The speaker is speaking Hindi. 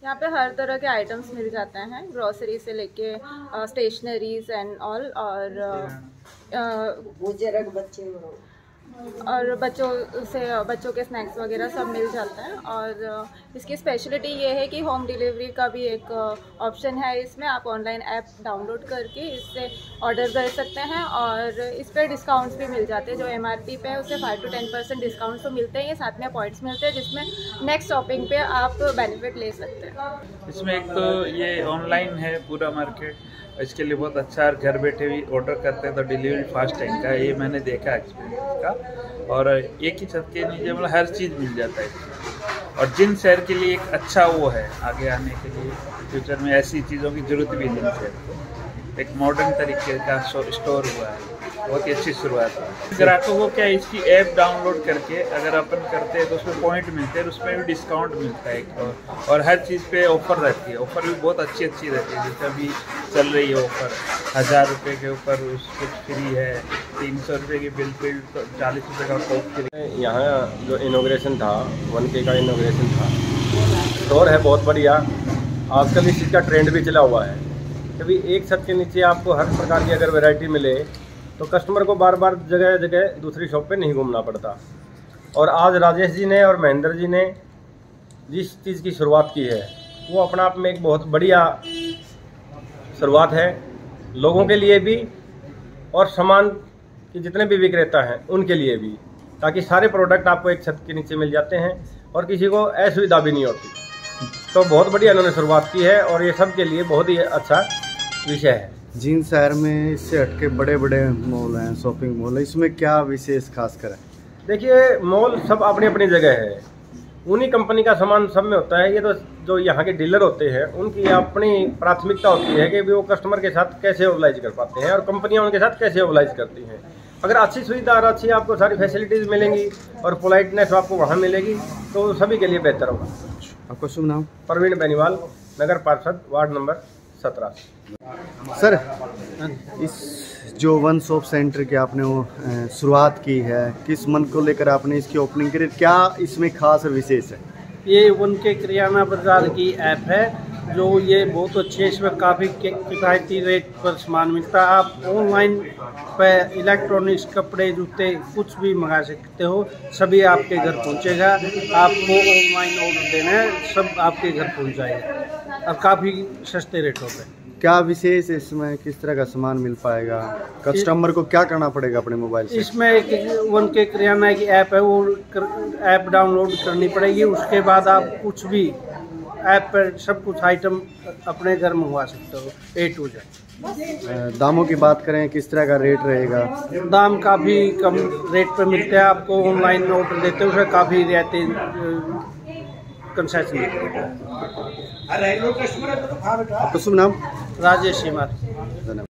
यहाँ पे हर तरह के आइटम्स मिल जाते हैं, ग्रोसरी से लेके स्टेशनरीज एंड ऑल, और बच्चों के स्नैक्स वगैरह सब मिल जाते हैं। और इसकी स्पेशलिटी ये है कि होम डिलीवरी का भी एक ऑप्शन है इसमें। आप ऑनलाइन ऐप डाउनलोड करके इससे ऑर्डर कर सकते हैं और इस पर डिस्काउंट्स भी मिल जाते हैं। जो MRP पे है उससे 5 to 10% डिस्काउंट्स तो मिलते हैं, ये साथ में पॉइंट्स मिलते हैं जिसमें नेक्स्ट शॉपिंग पे आप बेनिफिट ले सकते हैं। इसमें एक तो ये ऑनलाइन है पूरा मार्केट, इसके लिए बहुत अच्छा है। घर बैठे भी ऑर्डर करते हैं तो डिलीवरी फास्ट है इनका, ये मैंने देखा एक्सपीरियंस का। और एक ही छत के नीचे मतलब हर चीज़ मिल जाता है। और जिन शहर के लिए एक अच्छा वो है आगे आने के लिए, फ्यूचर में ऐसी चीज़ों की ज़रूरत भी जिन शहर को एक मॉडर्न तरीके का स्टोर हुआ है, बहुत ही अच्छी शुरुआत है। ग्राहकों को क्या इसकी ऐप डाउनलोड करके अगर अपन करते हैं तो उसमें पॉइंट मिलते हैं, उसमें भी डिस्काउंट मिलता है और हर चीज़ पे ऑफ़र रहती है। ऑफ़र भी बहुत अच्छी रहती है, जैसे अभी चल रही है ऑफ़र 1000 रुपये के ऊपर कुछ फ्री है, 300 रुपये की बिल पे 40 रुपये का कॉफ फ्री। यहाँ जो इनॉग्रेशन था 1K का इनॉग्रेशन था, स्टोर है बहुत बढ़िया। आजकल इस चीज़ का ट्रेंड भी चला हुआ है, कभी एक छत के नीचे आपको हर प्रकार की अगर वैरायटी मिले तो कस्टमर को बार बार जगह जगह दूसरी शॉप पे नहीं घूमना पड़ता। और आज राजेश जी ने और महेंद्र जी ने जिस चीज़ की शुरुआत की है वो अपना आप में एक बहुत बढ़िया शुरुआत है, लोगों के लिए भी और सामान के जितने भी विक्रेता हैं उनके लिए भी, ताकि सारे प्रोडक्ट आपको एक छत के नीचे मिल जाते हैं और किसी को असुविधा भी नहीं होती। तो बहुत बढ़िया इन्होंने शुरुआत की है और ये सब के लिए बहुत ही अच्छा विषय है। जिन शहर में इससे हटके बड़े बड़े मॉल हैं, शॉपिंग मॉल है, इसमें क्या विशेष खास कर है? देखिए मॉल सब अपनी अपनी जगह है, उन्हीं कंपनी का सामान सब में होता है। ये तो जो यहाँ के डीलर होते हैं उनकी अपनी प्राथमिकता होती है कि वो कस्टमर के साथ कैसे ओबलाइज कर पाते हैं और कंपनियाँ उनके साथ कैसे ओबलाइज करती हैं। अगर अच्छी सुविधा और अच्छी आपको सारी फैसिलिटीज़ मिलेंगी और पोलाइटनेस आपको वहाँ मिलेगी तो सभी के लिए बेहतर होगा। आपका शुभ नाम? प्रवीण बेनीवाल, नगर पार्षद, वार्ड नंबर 17। सर, इस जो वन शॉप सेंटर की आपने वो शुरुआत की है, किस मन को लेकर आपने इसकी ओपनिंग करी, क्या इसमें खास और विशेष है? ये 1K किराना बाजार की ऐप है जो ये बहुत अच्छी है। इसमें काफ़ी किफ़ायती रेट पर सामान मिलता है। आप ऑनलाइन पे इलेक्ट्रॉनिक्स, कपड़े, जूते कुछ भी मंगा सकते हो, सभी आपके घर पहुंचेगा। आपको ऑनलाइन ऑर्डर देना है, सब आपके घर पहुंच जाएगा और काफ़ी सस्ते रेटों पे। क्या विशेष इसमें, किस तरह का सामान मिल पाएगा? कस्टमर को क्या करना पड़ेगा अपने मोबाइल से? इसमें एक 1K किराना की ऐप है, वो ऐप डाउनलोड करनी पड़ेगी। उसके बाद आप कुछ भी ऐप पर सब कुछ आइटम अपने घर मंगवा सकते हो, A to Z। दामों की बात करें, किस तरह का रेट रहेगा? दाम काफ़ी कम रेट पर मिलते हैं। आपको ऑनलाइन ऑर्डर देते हो उसमें काफ़ी रियायती कंसेशन मिलते हैं। आपका शुभ नाम? राजेश कुमार।